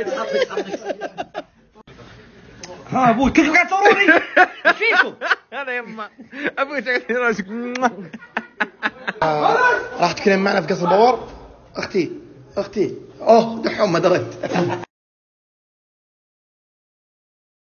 ها ابوي كيف قاعد تصوروني؟ ايش فيكم؟ هذا يما ابوي شغل راسك. راح تكلم معنا في قصر بوار. اختي اوه دحوم ما دريت.